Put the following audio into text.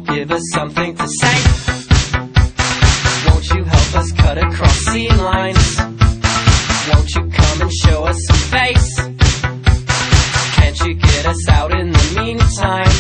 give us something to say? Won't you help us cut across scene lines? Won't you come and show us some face? Can't you get us out in the meantime?